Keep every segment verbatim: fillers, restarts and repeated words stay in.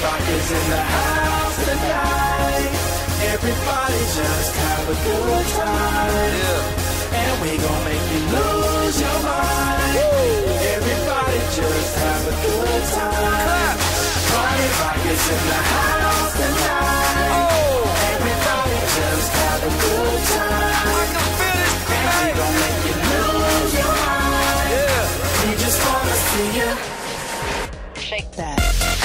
Rock is in the house tonight. Everybody just have a good time. Yeah. And we gon' make you lose your mind. Woo. Everybody just have a good time. Party Rock is in the house tonight. Oh. Everybody just have a good time. I can feel it. And we gon' make you lose your mind. Yeah. We just wanna see you shake that.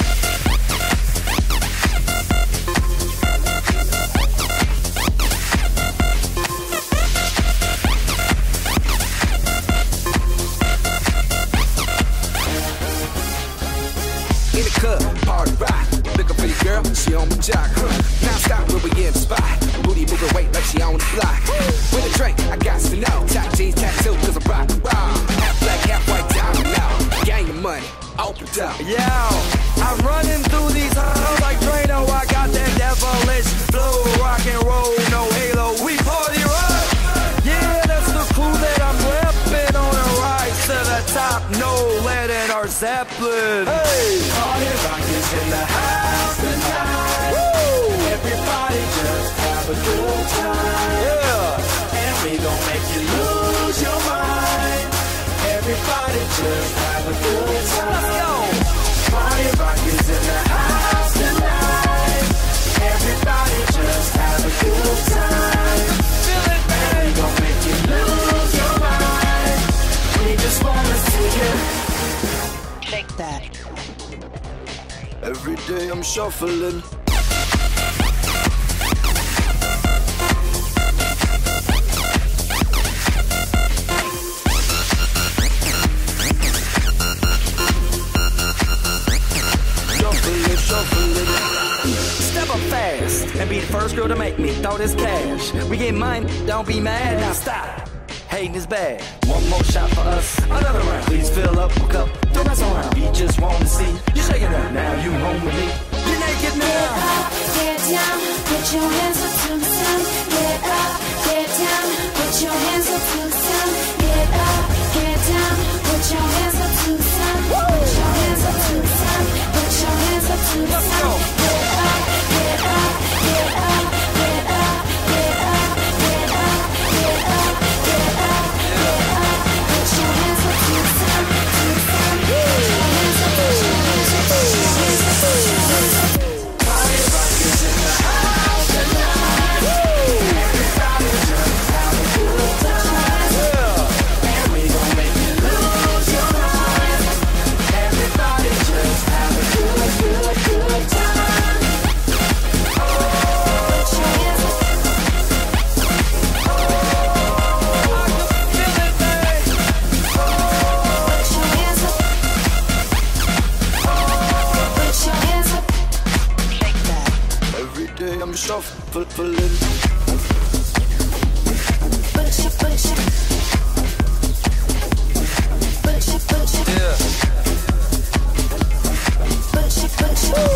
In the club, party rock. Looking for your girl, she on my jock. Huh. Now stop when we in the spot. Booty moving weight like she on the block. With a drink, I got to know. Top jeans tattoo, cause I'm rock and roll. Half black, half white, diamond now. Gang of money, open up. Yo, I'm running through these halls like Drano. I got that devilish flow. Rock and roll, no halo. We party rock. Yeah, that's the crew that I'm repping on the rise to the top. No lead in our Zeppelin. Hey, Party Rock is in the house tonight. Woo! Everybody just have a good time. Yeah. And we gon' make you lose your mind. Everybody just have a good time. Let's go. Party Rock is in the house tonight. Everybody just have a good time. Feel it, And we gon' make you lose your mind. We just wanna see you shake that. Every day I'm shuffling. Shuffling, shuffling. step up fast and be the first girl to make me throw this cash. We get mine, don't be mad, now stop. Hating is bad. One more shot for us, another round. Please fill up a cup, don't mess around. We just wanna see you shaking up. Now you home with me. You naked now. Get up, get down, put your hands up to the sun. Get up, get down, put your hands up to the sun. Get up, get down, put your hands up to the sun. Put your hands up to the sun. Put your hands up to the sun. Get up, get up, get up, get up, get up, get up, get up, get up, get up. Put your hands up to the sun, to the sun. Put your hands up, put your hands up, put your hands up, put your hands up. Party Rock is in the house tonight. Everybody just have a good time. And we gon' make you lose your mind. Everybody just have a good, good, good time. Put your hands up. Put your hands up. Put your hands up. Shake that. Every day I'm shuffling. Put your, put your. Put your, put your. Yeah. Put your, put your.